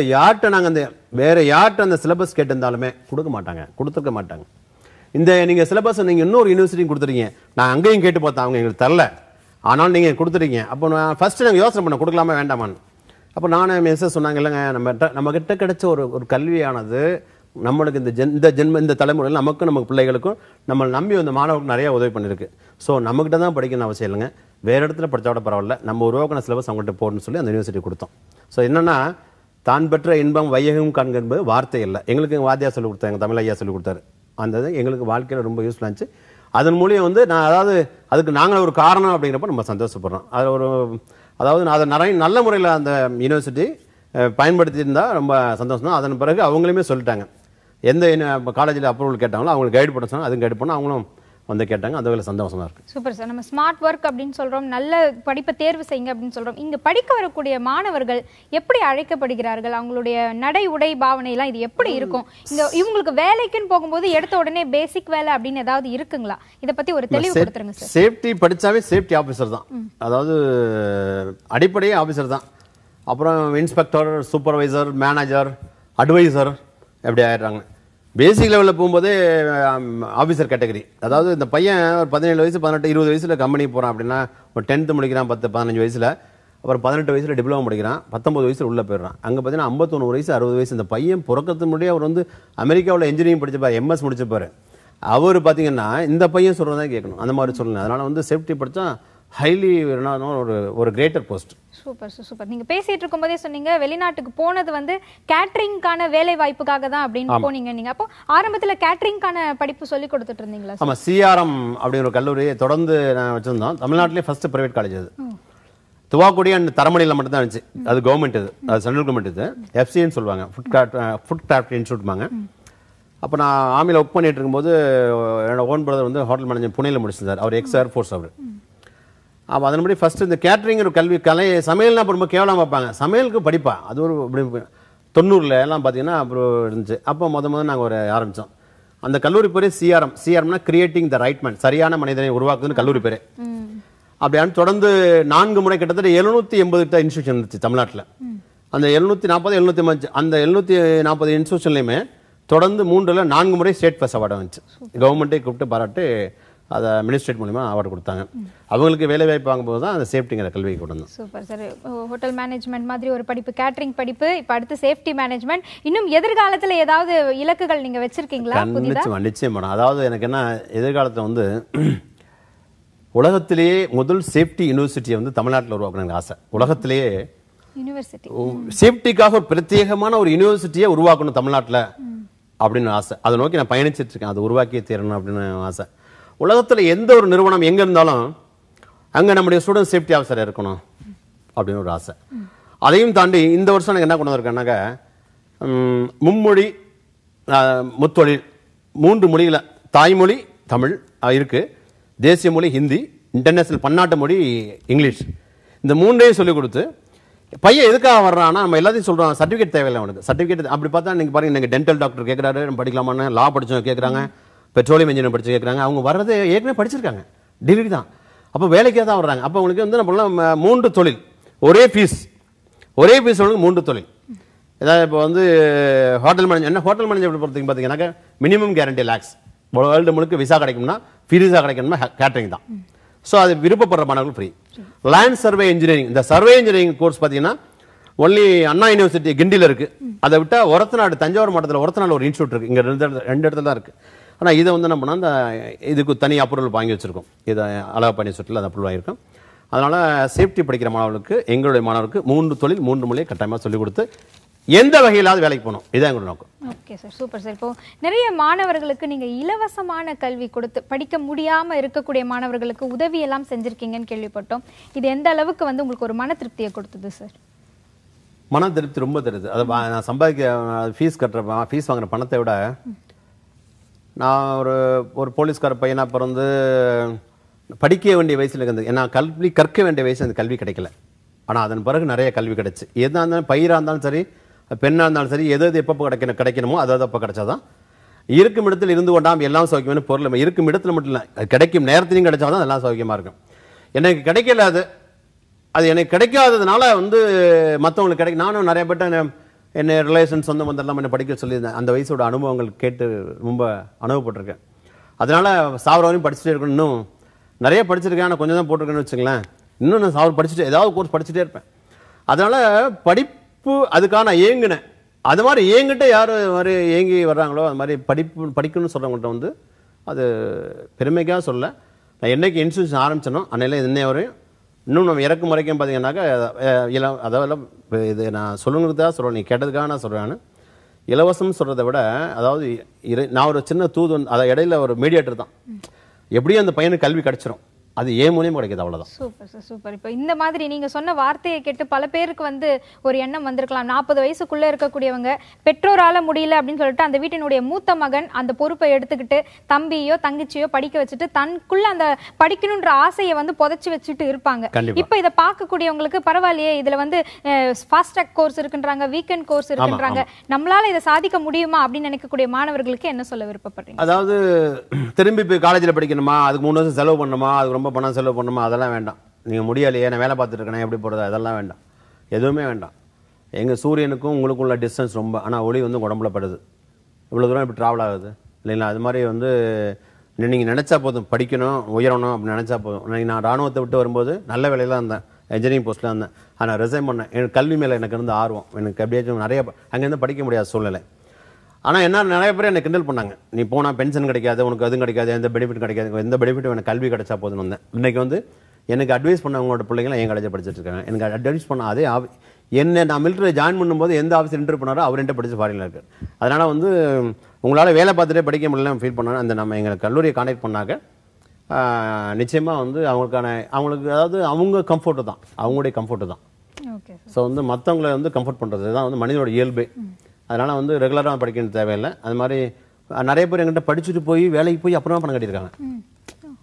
யார்கிட்ட அந்த சிலபஸ் கேட்டிருந்தாலுமே கொடுத்துருக்க மாட்டாங்க. இந்த நீங்கள் சிலபஸ் நீங்கள் இன்னொரு யூனிவர்சிட்டியும் கொடுத்துருக்கீங்க, நான் அங்கேயும் கேட்டு பார்த்தேன், அவங்க எங்களுக்கு தரல, ஆனால் நீங்கள் கொடுத்துருக்கீங்க. அப்போ நான் ஃபஸ்ட்டு நாங்கள் யோசனை பண்ண கொடுக்கலாமா வேண்டாமான்னு. அப்போ நானும் மெசேஜ் சொன்னாங்க, இல்லைங்க நம்மகிட்ட கிடைச்ச ஒரு கல்வியானது நம்மளுக்கு இந்த தலைமுறையில் நமக்கு பிள்ளைகளுக்கும் நம்மளை நம்பி வந்த மாணவர்களுக்கு நிறைய உதவி பண்ணியிருக்கு. ஸோ நம்மகிட்ட தான் படிக்கணும்னு அவசியம் இல்லைங்க, வேறு இடத்துல படித்தா கூட பரவாயில்ல, நம்ம உருவாக்கின சிலபஸ் அவங்ககிட்ட போடணும்னு சொல்லி அந்த யூனிவர்சிட்டி கொடுத்தோம். ஸோ என்னென்னா தான் பெற்ற இன்பம் வையகம் காண்க என்பது வார்த்தை இல்லை, எங்களுக்கு எங்கள் வாத்தியார் சொல்லிக் கொடுத்தாங்க, தமிழ் ஐயா சொல்லிக் கொடுத்தாரு. அந்த இது எங்களுக்கு வாழ்க்கையில் ரொம்ப யூஸ்ஃபுல்லாக இருந்துச்சு. அதன் மூலியம் வந்து நான் அதுக்கு நாங்கள் ஒரு காரணம் அப்படிங்கிறப்ப நம்ம சந்தோஷப்படுறோம். அது அதை நல்ல முறையில் அந்த யூனிவர்சிட்டி பயன்படுத்தியிருந்தால் ரொம்ப சந்தோஷம் தான். அதன் பிறகு அவங்களுமே சொல்லிட்டாங்க, எந்த காலேஜில் அப்ரூவல் கேட்டாங்களோ அவங்களுக்கு கைடு பண்ண சொன்னால் அதுவும் கைடு பண்ணால் அவங்களும் வந்து கேட்டாங்க. அந்த வகையில் சந்தோஷமா இருக்கு. Super sir. நம்ம ஸ்மார்ட் ஒர்க் அப்படின்னு சொல்றோம், நல்ல படிப்பை தேர்வு செய்யுங்க அப்படின்னு சொல்றோம். இங்க படிக்க வரக்கூடிய மாணவர்கள் எப்படி அழைக்கப்படுகிறார்கள், அவங்களுடைய நடை உடை பாவனை எல்லாம் இது எப்படி இருக்கும்? இவங்களுக்கு வேலைக்குன்னு போகும்போது எடுத்த உடனே பேசிக் வேலை அப்படின்னு ஏதாவது இருக்குங்களா? இதை பத்தி ஒரு தெளிவு கொடுத்துருங்க சார். சேஃப்டி படிச்சாவே சேஃப்டி ஆஃபீஸர் தான், அதாவது அடிப்படையே ஆஃபீஸர் தான். அப்புறம் இன்ஸ்பெக்டர், சூப்பர்வைசர், மேனேஜர், அட்வைசர் எப்படி ஆயிடுறாங்க. பேசிக் லெவலில் போகும்போதே ஆஃபீஸர் கேட்டகரி. அதாவது இந்த பையன் ஒரு 17 வயசு 18 20 வயசில் கம்பெனி போகிறான் அப்படின்னா, ஒரு 10th முடிக்கிறான் 10-15 வயசில், அப்புறம் 18 வயசில் டிப்ளமோ முடிக்கிறான், 19 வயசில் உள்ளே போயிடுறான். அங்கே பார்த்தீங்கன்னா 51 வயசு 60 வயசு. இந்த பையன் பிறக்கிறதுக்கு முன்னாடியே அவர் வந்து அமெரிக்காவில் இன்ஜினியரிங் படிச்சிருப்பார், MS முடிச்சிருப்பார். அவர் பார்த்தீங்கன்னா இந்த பையன் சொல்கிறதான் கேட்கணும், அந்த மாதிரி சொல்லணும். அதனால் வந்து சேஃப்டி படித்தா ஹைலி ஒரு கிரேட்டர் போஸ்ட். Super super. நீங்க பேசிட்டு இருக்கும்போதே சொன்னீங்க வெளிநாட்டுக்கு போனது வந்து கேட்டரிங்கான வேலை வாய்ப்புக்காக தான் அப்படின்னு போனீங்க. நீங்க அப்போ ஆரம்பத்துல கேட்டரிங்கான படிப்பு சொல்லி கொடுத்துட்டு இருந்தீங்களா? ஆமா, CRM அப்படிங்கிற ஒரு கல்லூரியை தொடர்ந்து நான் வச்சிருந்தோம். தமிழ்நாட்டிலே ஃபர்ஸ்ட் பிரைவேட் காலேஜ் அது. துவாக்குடி அண்ட் தரமணியில் மட்டும் தான் இருந்துச்சு. அது கவர்மெண்ட், அது சென்ட்ரல் கவர்மெண்ட். இது FCன்னு சொல்லுவாங்க, ஃபுட் கிராஃப்ட் இன்ஸ்டியூட்மாங்க. அப்போ நான் ஆர்மியில் ஒர்க் பண்ணிட்டு இருக்கும்போது என்னோட ஓன் பிரதர் வந்து ஹோட்டல் மேனேஜர் புனேயில் முடிச்சிருந்தார். அவர் ex-Air-Force அவர். அப்போ அதன்படி ஃபஸ்ட்டு இந்த கேட்ரிங் ஒரு கல்வி கலை, சமையல்னா ரொம்ப கேவலமாக பார்ப்பாங்க, சமையலுக்கு படிப்பா அது ஒரு 90ல எல்லாம் பார்த்தீங்கன்னா அப்புறம் இருந்துச்சு. அப்போ முதல்ல நாங்கள் ஒரு ஆரம்பித்தோம். அந்த கல்லூரி பேர் சிஆர்எம்னா கிரியேட்டிங் த ரைட் மேன், சரியான மனிதனை உருவாக்குதுன்னு கல்லூரி பேர். அப்படியான்னு தொடர்ந்து 4 முறை கிட்டத்தட்ட 780 இன்ஸ்டியூஷன் இருந்துச்சு தமிழ்நாட்டில். அந்த 740 750 அந்த 740 இன்ஸ்டியூஷன்லையுமே தொடர்ந்து 3ல் 4 முறை ஸ்டேட் ஃபர்ஸ்ட் அவார்டு வந்துச்சு. கவர்மெண்ட்டே கூப்பிட்டு பாராட்டு அதை மினிஸ்ட்ரேட் மூலிமா அவார்டு கொடுத்தாங்க. அவங்களுக்கு வேலை வாய்ப்பு வாங்கும்போது தான் அந்த சேஃப்டிங்கிற கல்வியை கொண்டு வந்தோம். Super sir. ஹோட்டல் மேனேஜ்மெண்ட் மாதிரி ஒரு படிப்பு, கேட்டரிங் படிப்பு, இப்போ அடுத்து சேஃப்டி மேனேஜ்மெண்ட். இன்னும் எதிர்காலத்தில் ஏதாவது இலக்குகள் நீங்கள் வச்சிருக்கீங்களா? நிச்சயம் மேடம். அதாவது எனக்கு என்ன, எதிர்காலத்தில் வந்து உலகத்திலேயே முதல் சேஃப்டி யூனிவர்சிட்டியை வந்து தமிழ்நாட்டில் உருவாக்கணுங்க ஆசை. உலகத்திலேயே யூனிவர்சிட்டி சேஃப்டிக்காக ஒரு பிரத்யேகமான ஒரு யூனிவர்சிட்டியை உருவாக்கணும் தமிழ்நாட்டில் அப்படின்னு ஆசை. அதை நோக்கி நான் பயணிச்சிட்டு இருக்கேன். அதை உருவாக்கியே தீரணும் அப்படின்னு ஆசை. உலகத்தில் எந்த ஒரு நிறுவனம் எங்கே இருந்தாலும் அங்கே நம்முடைய ஸ்டூடெண்ட் சேஃப்டி ஆஃபீஸர் இருக்கணும் அப்படின்னு ஒரு ஆசை. அதையும் தாண்டி இந்த வருஷம் எனக்கு என்ன கொண்டு வந்திருக்கேன்னாக்கா, மும்மொழி முத்தொழில் 3 மொழியில், தாய்மொழி தமிழ் இருக்கு, தேசிய மொழி ஹிந்தி, இன்டர்நேஷனல் பன்னாட்டு மொழி இங்கிலீஷ். இந்த 3ஐயும் சொல்லிக் கொடுத்து பையன் எதுக்காக வர்றான்னா, நம்ம எல்லாத்தையும் சொல்கிறோம் சர்டிஃபிகேட் தேவையில்லை அவனுக்கு. சர்டிஃபிகேட் அப்படி பார்த்தா நீங்கள் பாருங்க, நீங்கள் டென்டல் டாக்டர் கேட்குறாரு, நம்ம படிக்கலாமான்னு, லா படித்தவங்க கேட்குறாங்க, பெட்ரோலியம் இன்ஜினியர் படிச்சு கேட்குறாங்க. அவங்க வர்றது ஏற்கனவே படிச்சிருக்காங்க, டிகிரி தான். அப்போ வேலைக்கே தான் வர்றாங்க. அப்போ உங்களுக்கு வந்து நம்ம 3 தொழில் ஒரே ஃபீஸ் வந்து 3 தொழில். ஏதாவது இப்போ வந்து ஹோட்டல் மேனேஜர் பொறுத்தவரைக்கும் பார்த்தீங்கன்னாக்கா மினிமம் கேரண்டி லேக்ஸ். வேர்ல்டு முழுக்க விசா கிடைக்கும்னா, ஃப்ரீஸாக கிடைக்கணும்னா கேட்டரிங் தான். ஸோ அது விருப்பப்படுற மாணவர்கள் ஃப்ரீ. லேண்ட் சர்வே இன்ஜினியரிங், இந்த சர்வே இன்ஜினியரிங் கோர்ஸ் பார்த்தீங்கன்னா ஒன்லி அண்ணா யூனிவர்சிட்டி கிண்டியில் இருக்குது. அதை விட்டால் ஒரத்தநாடு, தஞ்சாவூர் மாவட்டத்தில் ஒரத்தநாடு ஒரு இன்ஸ்டியூட் இருக்குது. இங்கே 2 இடத்துல தான் இருக்குது. ஆனால் இதை வந்து என்ன பண்ணால் அந்த இதுக்கு தனி அப்ரூவல் வாங்கி வச்சுருக்கோம். இதை அழகப்பணி சுற்றில் அந்த அப்ரூவல் வாங்கியிருக்கோம். அதனால் சேஃப்டி படிக்கிற மாணவர்களுக்கு, எங்களுடைய மாணவருக்கு 3 தொழில் 3 மொழியை கட்டாயமாக சொல்லிக் கொடுத்து எந்த வகையிலாவது வேலைக்கு போகணும். இதான் எங்களோட நோக்கம். Okay sir, super sir. இப்போ நிறைய மாணவர்களுக்கு நீங்கள் இலவசமான கல்வி கொடுத்து படிக்க முடியாமல் இருக்கக்கூடிய மாணவர்களுக்கு உதவி எல்லாம் செஞ்சுருக்கீங்கன்னு கேள்விப்பட்டோம். இது எந்த அளவுக்கு வந்து உங்களுக்கு ஒரு மன திருப்தியை கொடுத்தது சார்? மன திருப்தி ரொம்ப தருது. அதை நான் ஃபீஸ் வாங்குற பணத்தை விட, நான் ஒரு போலீஸ்கார பையனாக பிறந்து படிக்க வேண்டிய வயசில் இருக்குது. ஏன்னா கல்வி கற்க வேண்டிய வயசு அந்த கல்வி கிடைக்கல. ஆனால் அதன் பிறகு நிறைய கல்வி கிடைச்சு. எதாக இருந்தாலும், பயிராக இருந்தாலும் சரி, பெண்ணாக இருந்தாலும் சரி, எது எப்போ கிடைக்கணுமோ அதாவது அப்போ கிடைச்சாதான். இருக்கும் இடத்துல இருந்து கொண்டாம் எல்லாம் சௌக்கியமான பொருள். இருக்கும் இடத்துல மட்டும் இல்லை, கிடைக்கும் நேரத்திலையும் கிடைச்சாதான் எல்லாம் சௌக்கியமாக இருக்கும். எனக்கு கிடைக்கல, அது எனக்கு கிடைக்காததுனால வந்து மற்றவங்களுக்கு கிடைக்கும். நானும் நிறைய பேர்ட்ட என்ன ரிலேஷன் சொந்த மந்தெல்லாம் என்ன படிக்க சொல்லியிருந்தேன். அந்த வயசோட அனுபவங்கள் கேட்டு ரொம்ப அனுபவப்பட்டிருக்கேன். அதனால சாவரவரையும் படிச்சுட்டே இருக்கணும். இன்னும் நிறைய படிச்சிருக்கேன், ஆனால் கொஞ்சம் தான் போட்டிருக்கேன்னு வச்சுங்களேன். இன்னும் நான் சாவர் படிச்சுட்டு ஏதாவது கோர்ஸ் படிச்சுட்டே இருப்பேன். அதனால படிப்பு அதுக்காக நான் ஏங்கினேன். அது மாதிரி ஏங்கிட்ட யார் மாதிரி ஏங்கி வர்றாங்களோ, அது மாதிரி படிக்கணும்னு சொல்கிறவங்கள்ட்ட வந்து அது பெருமைக்காக சொல்ல. நான் என்னைக்கு இன்ஸ்டியூஷன் ஆரம்பிச்சனோ அன்னையில இன்னைய வரையும் இன்னும் நம்ம இறக்கும் வரைக்கும் பார்த்தீங்கன்னாக்கா, அதாவது இது நான் சொல்லுங்கிறதா சொல்கிறேன், நீ கேட்டதுக்காக நான் சொல்கிறேன்னு. இலவசம்னு சொல்கிறத விட, அதாவது நான் ஒரு சின்ன அதை இடையில ஒரு மீடியேட்டர் தான். எப்படியும் அந்த பையனுக்கு கல்வி கிடைச்சிரும், அது ஏன் மூலியமா கிடைக்குது, அவ்வளவுதான். Super sir, super. இப்போ இந்த மாதிரி நீங்க சொன்ன வார்த்தையை கேட்டு பல பேருக்கு வந்து ஒரு எண்ணம் வந்திருக்கலாம். 40 வயசுக்குள்ள இருக்கக்கூடியவங்க பெற்றோரால முடியல அப்படின்னு சொல்லிட்டு அந்த வீட்டினுடைய மூத்த மகன் அந்த பொறுப்பை எடுத்துக்கிட்டு தம்பியோ தங்கச்சியோ படிக்க வச்சுட்டு தனக்குள்ள அந்த படிக்கணும்ன்ற ஆசையை வந்து புதைச்சி வச்சுட்டு இருப்பாங்க. இப்போ இதை பார்க்கக்கூடியவங்களுக்கு பரவாயில்லையே, இதுல வந்து ஃபாஸ்ட் ட்ராக் கோர்ஸ் இருக்குன்றாங்க, வீக்கெண்ட் கோர்ஸ் இருக்குன்றாங்க, நம்மளால இதை சாதிக்க முடியுமா அப்படின்னு நினைக்கக்கூடிய மாணவர்களுக்கு என்ன சொல்ல விருப்பப்படுறீங்க? அதாவது திரும்பி போய் காலேஜில் படிக்கணுமா, அதுக்கு 3 வருஷம் செலவு பண்ணணுமா, அதுக்கு ரொம்ப பணம் செலவு பண்ணுமா, அதெல்லாம் வேண்டாம். நீங்கள் முடியலையே, நான் வேலை பார்த்துட்டு இருக்கேன் எப்படி போகிறது, அதெல்லாம் வேண்டாம், எதுவுமே வேண்டாம். எங்கள் சூரியனுக்கும் உங்களுக்கும் உள்ள டிஸ்டன்ஸ் ரொம்ப, ஆனால் ஒளி வந்து உடம்புல படுது. இவ்வளோ தூரம் இப்படி ட்ராவல் ஆகுது இல்லைங்களா? அது மாதிரி வந்து நீங்கள் நினச்சா போதும், படிக்கணும் உயரணும் அப்படின்னு நினச்சா போதும். நான் ராணுவத்தை விட்டு வரும்போது நல்ல வேலையில் இருந்தேன், இன்ஜினியரிங் போஸ்ட்டில் இருந்தேன். ஆனால் ரிசைன் பண்ணேன். எனக்கு கல்வி மேலே எனக்கு இருந்த ஆர்வம், எனக்கு எப்படியாச்சும் நிறைய அங்கேருந்து படிக்க முடியாத சூழ்நிலை. ஆனால் என்ன, நிறைய பேர் எனக்கு கிண்டல் பண்ணாங்க, நீ போனால் பென்ஷன் கிடைக்காது, உனக்கு அதுவும் கிடைக்காது, எந்த பெனிஃபிட் கிடைக்காது, எந்த பெனிஃபிட்டும் எனக்கு கல்வி கிடைச்சா போதுன்னு வந்தேன். இன்றைக்கி வந்து எனக்கு அட்வைஸ் பண்ணவங்களோட பிள்ளைங்களாம் என் காலேஜில் படிச்சுட்டு இருக்காங்க. எனக்கு அட்வைஸ் பண்ண அதே என்ன நான் மிலிட்டரியில் ஜாயின் பண்ணும்போது எந்த ஆஃபீஸ் இன்டர்வியூ பண்ணாரோ அவர்கிட்ட படித்து ஃபாரினில் இருக்குது. அதனால் வந்து உங்களால் வேலை பார்த்துட்டே படிக்க முடியலன்னு ஃபீல் பண்ணாங்க. அந்த நம்ம எங்களை கல்லூரியை கான்டாக்ட் பண்ணாக்க நிச்சயமாக வந்து அவங்களுக்கு அதாவது அவங்க கம்ஃபர்ட்டு தான், அவங்களுடைய கம்ஃபர்ட்டு தான். ஸோ வந்து மற்றவங்களை வந்து கம்ஃபர்ட் பண்ணுறது தான் வந்து மனிதனோட இயல்பே. அதனால் வந்து ரெகுலராக படிக்கணும் தேவையில்லை. அது மாதிரி நிறைய பேர் எங்கிட்ட படிச்சுட்டு போய் வேலைக்கு போய் அப்புறமா பணம் கட்டியிருக்காங்க.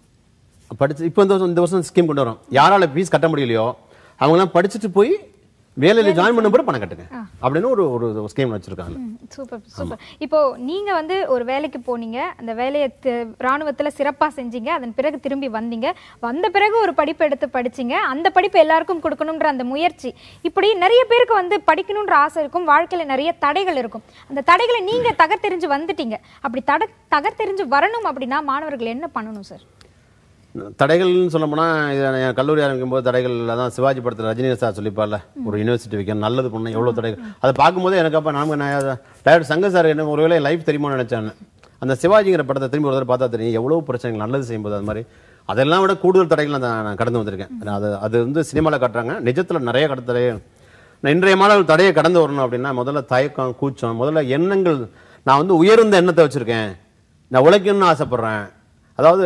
படிச்சு இப்போ இந்த வருஷம் ஸ்கீம் கொண்டு வரோம். யாரால ஃபீஸ் கட்ட முடியலையோ அவங்களாம் படிச்சுட்டு போய் வேலையில ஜாயின் பண்ண பிறகு பணம் கட்டுங்க அப்படின்னு ஒரு ஸ்கீம் வச்சிருக்காங்க. Super super. இப்போ நீங்க வந்து ஒரு வேலைக்கு போனீங்க, அந்த வேலையை ராணுவத்துல சிறப்பா செஞ்சீங்க, அதன் பிறகு திரும்பி வந்தீங்க, வந்த பிறகு ஒரு படிப்பு எடுத்து படிச்சீங்க, அந்த படிப்பு எல்லாருக்கும் கொடுக்கணும்ன்ற அந்த முயற்சி, இப்படி நிறைய பேருக்கு வந்து படிக்கணும்ன்ற ஆசை இருக்கும், வாழ்க்கையில நிறைய தடைகள் இருக்கும். அந்த தடைகளை நீங்க தகர்த்தெறிஞ்சு வந்துட்டீங்க. அப்படி தகர்த்தெறிஞ்சு வரணும் அப்படின்னா மாணவர்கள் என்ன பண்ணணும் சார்? தடைகள்னு சொல்ல போனால் கல்லூரி ஆரம்பிக்கும் போது தடைகள் அதான் சிவாஜி படத்தில் ரஜினி சார் சொல்லிப்பார்ல, ஒரு யூனிவர்சிட்டி வைக்கணும், நல்லது பண்ண எவ்வளோ தடைகள். அதை பார்க்கும்போது எனக்கு அப்போ நான் டைரக்டர் சங்கர் சார் எனக்கு ஒருவேளை லைஃப் தெரியுமான்னு நினச்சேன். அந்த சிவாஜிங்கிற படத்தை திரும்பி ஒரு தடவை பார்த்தா தெரியும் எவ்வளோ பிரச்சனைகள் நல்லது செய்யும்போது. அது மாதிரி அதெல்லாம் விட கூடுதல் தடைகள் நான் கடந்து வந்திருக்கேன். அது வந்து சினிமாவில் காட்டுறாங்க, நிஜத்தில் நிறைய தடை. இன்றைய மாணவர்கள் தடையை கடந்து வரணும் அப்படின்னா முதல்ல தயக்கம், கூச்சம், முதல்ல எண்ணங்கள். நான் வந்து உயர்ந்த எண்ணத்தை வச்சுருக்கேன், நான் உழைக்கணும்னு ஆசைப்பட்றேன். அதாவது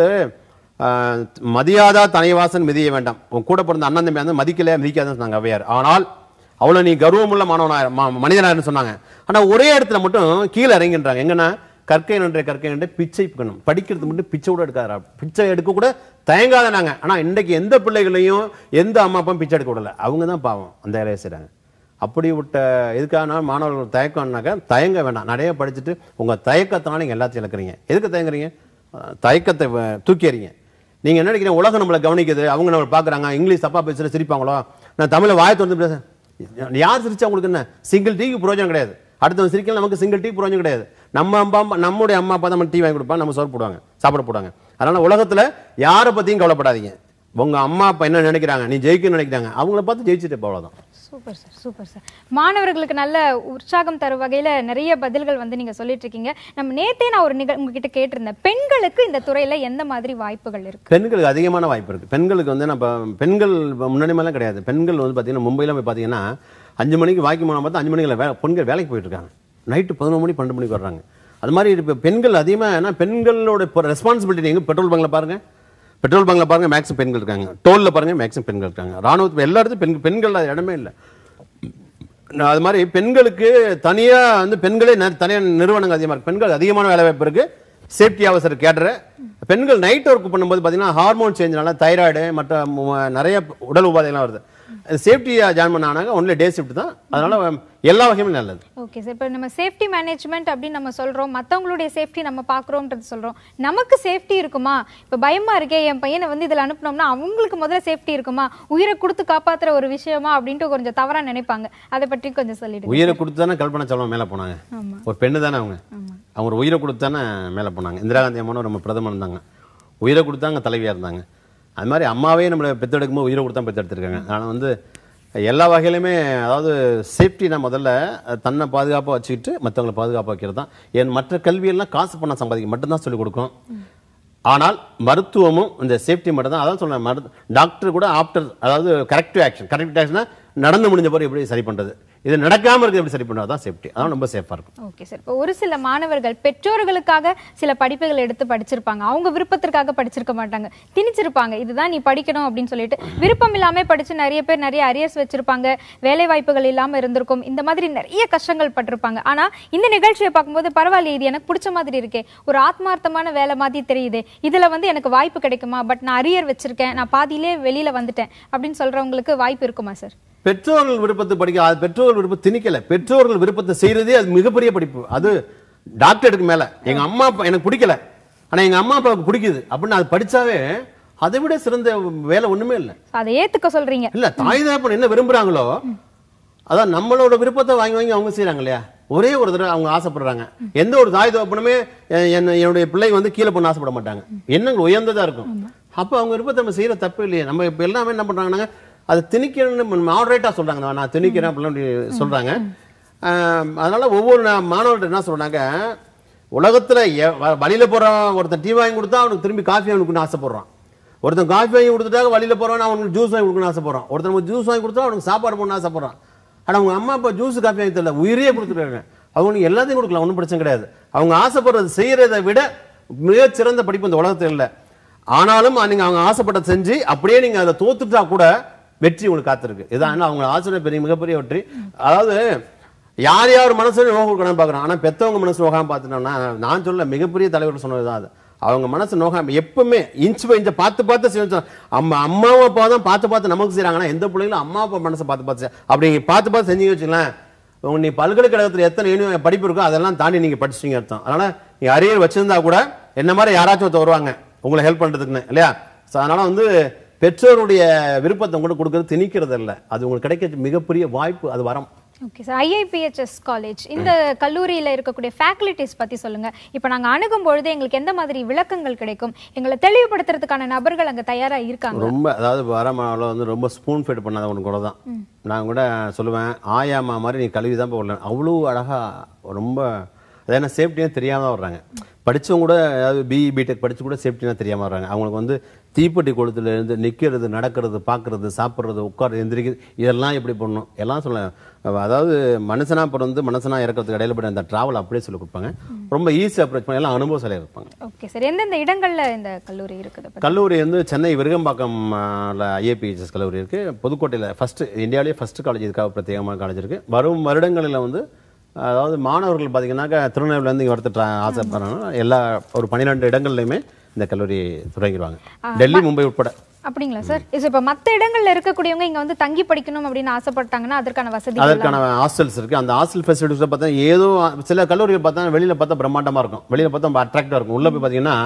மதியாதா தனைவாசன் மிதிய வேண்டாம். உன் கூட பிறந்த அண்ணன் தம்பி வந்து மதிக்கல மிதிக்காதுன்னு சொன்னாங்க அவையார். ஆனால் அவ்வளோ நீ கர்வமுள்ள மனிதனாக சொன்னாங்க. ஆனால் ஒரே இடத்துல மட்டும் கீழே இறங்கின்றாங்க. எங்கன்னா கற்கை நன்றே பிச்சை இருக்கணும், படிக்கிறது மட்டும் பிச்சை கூட எடுக்காதா, பிச்சை எடுக்க கூட தயங்காத நாங்க. ஆனால் இன்றைக்கு எந்த பிள்ளைகளையும் எந்த அம்மா அப்பாவும் பிச்சை எடுக்க விடல, அவங்க தான் பாவம் அந்த வேலையை செய்கிறாங்க. அப்படி விட்ட எதுக்காக மாணவர்கள் தயக்கம்னாக்க தயங்க வேண்டாம், நிறைய படிச்சுட்டு உங்கள் தயக்கத்தினால நீங்கள் எல்லாத்தையும் இழக்கிறீங்க. எதுக்கு தயங்குறீங்க? தயக்கத்தை தூக்கிறீங்க. நீங்கள் என்ன நினைக்கிறீங்க, உலகம் நம்மளை கவனிக்குது, அவங்க நம்மளை பார்க்குறாங்க, இங்கிலீஷ் தப்பாக பேசுகிற சிரிப்பாங்களோ, நான் தமிழை வாயை திறந்து பேச யார் சிரிச்சா உங்களுக்கு என்ன? சிங்கிள் டீக்கு பிரயோஜனம் கிடையாது. அடுத்தவங்க சிரிக்கலாம், நமக்கு சிங்கிள் டீ பிரயோஜனம் கிடையாது. நம்முடைய அம்மா அப்பா தான் நம்ம டீ வாங்கி கொடுப்பாங்க, நம்ம சோறு போடுவாங்க, சாப்பிட போடுவாங்க. அதனால் உலகத்தில் யாரை பற்றியும் கவலைப்படாதீங்க. உங்கள் அம்மா அப்பா என்ன நினைக்கிறாங்க, நீ ஜெயிக்கணும்னு நினைக்கிறாங்க, அவங்கள பார்த்து ஜெயிச்சுட்டு அவ்வளோதான். Super sir, super sir. மாணவர்களுக்கு நல்ல உற்சாகம் தரும் வகையில் நிறைய பதில்கள் வந்து நீங்கள் சொல்லிட்டு இருக்கீங்க. நம்ம நேற்றே நான் ஒரு உங்ககிட்ட கேட்டிருந்தேன், பெண்களுக்கு இந்த துறையில் எந்த மாதிரி வாய்ப்புகள் இருக்கு? பெண்களுக்கு அதிகமான வாய்ப்பு இருக்குது. பெண்களுக்கு வந்து நம்ம பெண்கள் முன்னாடி மாதிரிலாம் கிடையாது. பெண்கள் வந்து பார்த்தீங்கன்னா மும்பையில் போய் பார்த்தீங்கன்னா 5 மணிக்கு வாக்கிங் போனால் பார்த்தா 5 மணிக்கு பெண்கள் வேலைக்கு போயிட்டு இருக்காங்க, நைட்டு 11 மணி 12 மணிக்கு வர்றாங்க. அது மாதிரி இப்போ பெண்கள் அதிகமாக ஏன்னா பெண்களோட ரெஸ்பான்சிபிலிட்டி எங்கே பெட்ரோல் பங்கில் பாருங்கள், பெட்ரோல் பங்கில் பாருங்கள் மேக்ஸிமம் பெண்கள் இருக்காங்க, டோலில் பாருங்கள் மேக்ஸிமம் பெண்கள் இருக்காங்க, ராணுவத்தில் எல்லா இடத்துலையும் பெண்கள் இடமே இல்லை. அது மாதிரி பெண்களுக்கு தனியாக வந்து பெண்களே தனியாக நிறுவனங்கள் அதிகமாக இருக்குது, பெண்கள் அதிகமான வேலை வாய்ப்பு இருக்குது. சேஃப்டி ஆஃபீஸர் கேட்ரு பெண்கள் நைட் ஒர்க் பண்ணும்போது பார்த்தீங்கன்னா ஹார்மோன் சேஞ்சினால தைராய்டு மற்ற நிறைய உடல் உபாதைகள்லாம் வருது. சேஃப்டியாக ஜாயின் பண்ணாங்க ஒன்லி டே ஷிஃப்ட் தான், அதனால எல்லா வகையுமே நல்லது. Okay sir. இப்போ நம்ம சேஃப்டி மேனேஜ்மெண்ட் அப்படின்னு நம்ம சொல்கிறோம், மற்றவங்களுடைய சேஃப்டி நம்ம பார்க்குறோன்றது சொல்கிறோம், நமக்கு சேஃப்டி இருக்குமா? இப்போ பயமாக இருக்கே என் பையனை வந்து இதில் அனுப்பினோம்னா அவங்களுக்கு முதல்ல சேஃப்டி இருக்குமா, உயிரை கொடுத்து காப்பாற்றுற ஒரு விஷயமா அப்படின்ட்டு கொஞ்சம் தவறாக நினைப்பாங்க. அதை பற்றி கொஞ்சம் சொல்லிடுங்க. உயிரை கொடுத்து தானே கல்பனா செல்வம் மேலே போனாங்க, ஒரு பெண்ணு தானே அவங்க ஒரு உயிரை கொடுத்து தானே மேலே போனாங்க. இந்திரா காந்தி அம்மாவும் நம்ம பிரதமர் இருந்தாங்க, உயிரை கொடுத்தாங்க தலைவியாக இருந்தாங்க. அது மாதிரி அம்மாவே நம்மளை பெற்றெடுக்கும்போது உயிரை கொடுத்தா பெற்றெடுத்துருக்காங்க. அதனால் வந்து எல்லா வகையிலுமே அதாவது சேஃப்டினா முதல்ல தன்னை பாதுகாப்பாக வச்சுக்கிட்டு மற்றவங்களை பாதுகாப்பாக வைக்கிறது தான். என் மற்ற கல்வியெல்லாம் காசு பண்ண சம்பாதிக்க மட்டும்தான் சொல்லிக் கொடுக்கும். ஆனால் மருத்துவமும் இந்த சேஃப்டி மட்டும் தான். அதான் சொல்றேன், டாக்டர் கூட ஆஃப்டர் அதாவது கரெக்டிவ் ஆக்ஷன்னா நடந்து முடிஞ்ச போது எப்படி சரி பண்ணுறது, இது நடக்காமல் இருக்கு எப்படி சரி பண்ணுறது தான் சேஃப்டி. அதான் ரொம்ப சேஃபாக இருக்கும். Okay sir. இப்போ ஒரு சில மாணவர்கள் பெற்றோர்களுக்காக சில படிப்புகள் எடுத்து படிச்சிருப்பாங்க, அவங்க விருப்பத்திற்காக படிச்சிருக்க மாட்டாங்க, திணிச்சிருப்பாங்க இதுதான் நீ படிக்கணும் அப்படின்னு சொல்லிட்டு. விருப்பம் இல்லாமல் படிச்சு நிறைய பேர் நிறைய அரியர்ஸ் வச்சிருப்பாங்க, வேலை வாய்ப்புகள் இல்லாமல் இருந்திருக்கும், இந்த மாதிரி நிறைய கஷ்டங்கள் பட்டிருப்பாங்க. ஆனால் இந்த நிகழ்ச்சியை பார்க்கும்போது பரவாயில்ல, இது எனக்கு பிடிச்ச மாதிரி இருக்கே, ஒரு ஆத்மார்த்தமான வேலை மாதிரி தெரியுது, இதில் வந்து எனக்கு வாய்ப்பு கிடைக்குமா, பட் நான் அரியர் வச்சிருக்கேன், நான் பாதியிலே வெளியில வந்துட்டேன் அப்படின்னு சொல்றவங்களுக்கு வாய்ப்பு இருக்குமா சார்? பெற்றோர்கள் விருப்பத்தை படிக்க, அது பெற்றோர்கள் விருப்பம் திணிக்கல, பெற்றோர்கள் விருப்பத்தை செய்யறதே அது மிகப்பெரிய படிப்பு. அது டாக்டருக்கு மேல. எங்க அம்மா அப்பா எனக்கு பிடிக்கல, ஆனா எங்க அம்மா அப்பாவுக்கு பிடிக்குது அப்படின்னு அது படிச்சாவே அதை விட சிறந்த வேலை ஒண்ணுமே இல்லை. அதை ஏத்துக்க சொல்றீங்க இல்ல? தாய் தகப்பன் என்ன விரும்புறாங்களோ அதான் நம்மளோட விருப்பத்தை வாங்கி வாங்கி அவங்க செய்யறாங்க இல்லையா. ஒரே ஒரு தடவை அவங்க ஆசைப்படுறாங்க. எந்த ஒரு தாய் தகப்பனுமே என்னுடைய பிள்ளை வந்து கீழே பண்ண ஆசைப்பட மாட்டாங்க, எண்ணங்கள் உயர்ந்ததா இருக்கும். அப்ப அவங்க விருப்பத்தை நம்ம செய்யற தப்பு இல்லையே. நம்ம இப்ப எல்லாமே என்ன பண்றாங்கன்னா அது திணிக்கணும்னு மாடரேட்டா சொல்றாங்க, நான் திணிக்கிறேன் அப்படின்னு சொல்றாங்க. அதனால ஒவ்வொரு மாணவர்கள் என்ன சொல்றாங்க, உலகத்துல வழியில போறான் ஒருத்தன் டீ வாங்கி கொடுத்தா அவனுக்கு திரும்பி காஃபி வாங்கி ஆசைப்படுறான், ஒருத்தன் காஃபி வாங்கி கொடுத்துட்டாங்க வழியில போறான் அவனுக்கு ஜூஸ் வாங்கி கொடுக்கணும்னு ஆசைப்படுறான், ஒருத்தன் ஜூஸ் வாங்கி கொடுத்தா அவனுக்கு சாப்பாடு போடணும்னு ஆசைப்படுறான். ஆனா அவங்க அம்மா அப்பா ஜூஸ் காஃபி வாங்கி தரல, உயிரியே கொடுத்துருக்காங்க. அவங்களுக்கு எல்லாத்தையும் கொடுக்கலாம், ஒன்றும் பிரச்சனை கிடையாது. அவங்க ஆசைப்படுறது செய்யறதை விட மிகச்சிறந்த படிப்பு இந்த உலகத்தில் இல்லை. ஆனாலும் நீங்க அவங்க ஆசைப்பட்ட செஞ்சு அப்படியே நீங்க அதை தோத்துட்டா கூட வெற்றி உங்களுக்கு காத்திருக்கு. இதான் அவங்க ஆசிரியர் பெரிய மிகப்பெரிய வெற்றி. அதாவது யார் யார் மனசுல நோக கொடுக்கணும்னு பாக்குறான், ஆனா பெத்தவங்க மனசு நோகாம பார்த்துட்டோம்னா, நான் சொல்ல மிகப்பெரிய தலைவர் சொன்னதுதான் அது. அவங்க மனசு நோகாம எப்பவுமே இன்ச் பை இன்ச் பார்த்து செய்ய அம்மாவும் அப்பா தான் பார்த்து நமக்கு செய்யறாங்கன்னா எந்த பிள்ளைங்களும் அம்மா அப்பா மனசை பார்த்து அப்படி பார்த்து செஞ்சு வச்சுக்கலாம். உங்க நீ பல்கலைக்கழகத்தில் எத்தனை படிப்பு இருக்கோ அதெல்லாம் தாண்டி நீங்க படிச்சிட்டீங்க அர்த்தம். அதனால நீ அரியர் வச்சிருந்தா கூட என்ன மாதிரி யாராச்சும் வருவாங்க உங்களை ஹெல்ப் பண்றதுக்குன்னு இல்லையா. அதனால வந்து பெற்றோருடைய விருப்பத்தை கூட கொடுக்கறது திணிக்கிறது இல்லை, அது உங்களுக்கு கிடைக்க மிகப்பெரிய வாய்ப்பு, அது வரம். ஓகே சார், IIPHS காலேஜ் இந்த கல்லூரியில் இருக்கக்கூடிய ஃபேக்கல்டிஸ் பற்றி சொல்லுங்கள். இப்போ நாங்கள் அணுகும் பொழுது எங்களுக்கு எந்த மாதிரி விளக்கங்கள் கிடைக்கும், எங்களை தெளிவுபடுத்துறதுக்கான நபர்கள் அங்கே தயாராக இருக்காங்க? ரொம்ப அதாவது வரமாவில் வந்து ரொம்ப ஸ்பூன் ஃபீட் பண்ணாத ஒன்று கூட தான். நான் கூட சொல்லுவேன், ஆயாமா மாதிரி நீ கல்வி தான் போடல, அவ்வளோ அழகாக ரொம்ப அதாவது சேஃப்டியாக தெரியாமல் வர்றாங்க. படித்தவங்க கூட அதாவது BE BTech படித்து கூட சேஃப்டியாக தெரியாமல் வர்றாங்க. அவங்களுக்கு வந்து தீப்பெட்டி கொளுத்துலேருந்து நிற்கிறது, நடக்கிறது, பார்க்குறது, சாப்பிட்றது, உட்கார்றது, எந்திரிக்கிறது, இதெல்லாம் எப்படி பண்ணணும் எல்லாம் சொல்ல. அதாவது மனுஷனாக பிறந்து மனுஷனாக இறக்கிறதுக்கு இடையில போய் அந்த ட்ராவல் அப்படியே சொல்லி கொடுப்பாங்க. ரொம்ப ஈஸி அப்ரோச் பண்ணி எல்லாம் அனுபவசாலியாக இருப்பாங்க. ஓகே சார், எந்தெந்த இடங்களில் இந்த கல்லூரி இருக்குது? கல்லூரி வந்து சென்னை விருகம்பாக்கம்ல IIPHS கல்லூரி இருக்குது. புதுக்கோட்டையில் ஃபஸ்ட்டு இந்தியாவிலேயே ஃபஸ்ட்டு காலேஜ், இதுக்காக பிரத்யேகமான காலேஜ் இருக்குது. வரும் வருடங்களில் வந்து அதாவது மாணவர்கள் பார்த்தீங்கன்னாக்கா திருநெல்வேலியிலேருந்து இங்கே வரத்துட்டு ஆசைப்படுறாங்கன்னா எல்லா ஒரு 12 இடங்கள்லையுமே இந்த கல்லூரி தொடங்கிடுவாங்க, டெல்லி மும்பை உட்பட. அப்படிங்களா சார்? இப்போ மற்ற இடங்கள்ல இருக்கக்கூடியவங்க இங்க வந்து தங்கி படிக்கணும் அப்படின்னு ஆசைப்பட்டாங்கன்னா அதற்கான வசதி, அதற்கான ஹாஸ்டல்ஸ் இருக்கு. அந்த ஹாஸ்டல் ஃபெசிலிட்டிஸ் பார்த்தா ஏதோ சில கல்லூரிகள் பார்த்தா வெளியில பார்த்தா பிரம்மாண்டமா இருக்கும், வெளியில பார்த்தா அட்ராக்டிவா இருக்கும். உள்ள போய் பார்த்தீங்கன்னா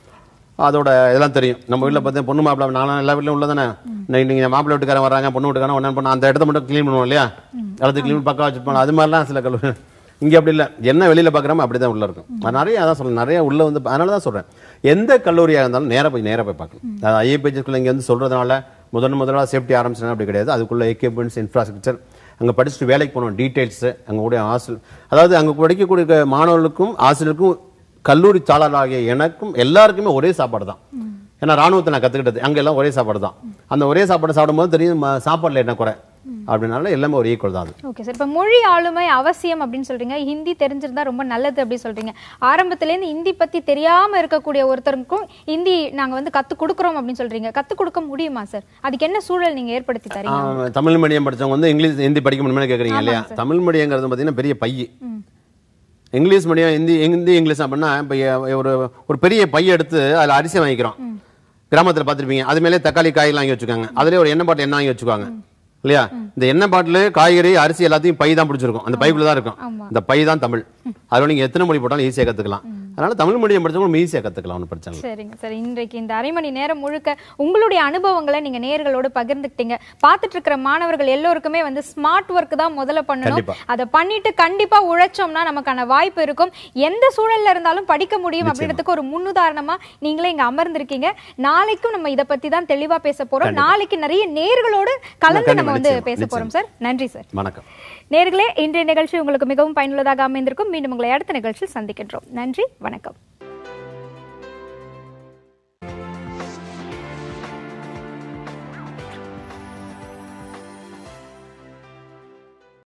அதோட இதெல்லாம் தெரியும். நம்ம வீட்டில் பார்த்தா பொண்ணு மாப்பிள்ளை நானும் எல்லா வீட்லையும் உள்ள தானே, நீங்கள் மாப்பிள்ளை வீட்டுக்காரன் வராங்க, பொண்ணு வீட்டுக்காரன் ஒன்றா பண்ண அந்த இடத்த மட்டும் க்ளீன் பண்ணுவோம் இல்லையா, இடத்துக்கு க்ளீன் பக்கம் வச்சுருப்பாங்க. அது மாதிரிலாம் சில கல்லூரி இங்கே அப்படி இல்லை, என்ன வெளியில் பார்க்குறோமோ அப்படி தான் உள்ளே இருக்கும். அது நிறைய அதான் சொல்கிறேன், நிறைய உள்ளே வந்து அதனால தான் சொல்கிறேன், எந்த கல்லூரியாக இருந்தாலும் நேராக போய் பார்க்கணும். அது IIPHSக்குள்ள இங்கே வந்து சொல்கிறதுனால முதலாக சேஃப்டி ஆரம்பிச்சுனா அப்படி கிடையாது. அதுக்குள்ள எக்யூப்மெண்ட்ஸ், இன்ஃப்ராஸ்ட்ரக்சர், அங்கே படிச்சுட்டு வேலைக்கு போகணும், டீட்டெயில்ஸு, அங்கே கூட ஹாஸ்டல், அதாவது அங்கே படிக்கக்கூடிய மாணவர்களுக்கும் ஆசிரியருக்கும் கல்லூரி தாளராகிய எனக்கும் எல்லாருக்குமே ஒரே சாப்பாடு தான். ஏன்னா ராணுவத்தை நான் கற்றுக்கிட்டது அங்கே எல்லாம் ஒரே சாப்பாடு தான். அந்த ஒரே சாப்பாடு சாப்பிடும்போது தெரியும் சாப்பாட்டில் என்ன குறை அப்படினால எல்லாமே ஒரு ஈக்குவல் தான். ஓகே சார், இப்போ மொழி ஆளுமை அவசியம் அப்படின்னு சொல்றீங்க, ஹிந்தி தெரிஞ்சிருந்தா ரொம்ப நல்லது அப்படின்னு சொல்றீங்க. ஆரம்பத்திலேருந்து ஹிந்தி பத்தி தெரியாம இருக்கக்கூடிய ஒருத்தருக்கும் ஹிந்தி நாங்க வந்து கத்து கொடுக்குறோம் அப்படின்னு சொல்றீங்க, கத்து கொடுக்க முடியுமா சார்? அதுக்கு என்ன சூழல் நீங்க ஏற்படுத்தி தரீங்க? தமிழ் மீடியம் படிச்சவங்க வந்து இங்கிலீஷ் ஹிந்தி படிக்க முடியுமா கேட்குறீங்க இல்லையா? தமிழ் மீடியங்கிறது பார்த்தீங்கன்னா பெரிய பைய, இங்கிலீஷ் மீடியம் ஹிந்தி இங்கிலீஷ் அப்படின்னா இப்போ ஒரு பெரிய பைய எடுத்து அதில் அரிசி வாங்கிக்கிறோம், கிராமத்தில் பார்த்துருப்பீங்க, அது மேலே தக்காளி காய்கறி வாங்கி வச்சுக்காங்க, அதுலேயே ஒரு எண்ணெய் பாட்டில் எண்ணெய் வாங்கி வச்சுக்குவாங்க இல்லையா? இந்த எண்ணெய் பாட்டில் காய்கறி அரிசி எல்லாத்தையும் பை தான் பிடிச்சிருக்கும், அந்த பைக்குள்ள தான் இருக்கும். இந்த பை தான் தமிழ். அதில் நீங்கள் எத்தனை மொழி போட்டாலும் ஈஸியாக கற்றுக்கலாம். அதனால தமிழ் மீடியம் படிச்சவங்க ஈஸியாக கற்றுக்கலாம், ஒன்றும் பிரச்சனை இல்லை. சரிங்க சார், இன்றைக்கு இந்த அரை மணி நேரம் முழுக்க உங்களுடைய அனுபவங்களை நீங்க நேயர்களோடு பகிர்ந்துக்கிட்டீங்க. பார்த்துட்டு இருக்கிற மாணவர்கள் எல்லோருக்குமே வந்து ஸ்மார்ட் ஒர்க் தான் முதல்ல பண்ணணும், அதை பண்ணிட்டு கண்டிப்பா உழைச்சோம்னா நமக்கான வாய்ப்பு இருக்கும், எந்த சூழல்ல இருந்தாலும் படிக்க முடியும் அப்படின்றதுக்கு ஒரு முன்னுதாரணமா நீங்களே இங்க அமர்ந்திருக்கீங்க. நாளைக்கும் நம்ம இதை பத்தி தான் தெளிவா பேச போறோம். நாளைக்கு நிறைய நேயர்களோடு கலந்து நம்ம வந்து பேச போறோம் சார். நன்றி சார். வணக்கம் நேயர்களே, இன்றைய நிகழ்ச்சி உங்களுக்கு மிகவும் பயனுள்ளதாக அமைந்திருக்கும். மீண்டும் உங்களை அடுத்த நிகழ்ச்சியில் சந்திக்கின்றோம். நன்றி, வணக்கம்.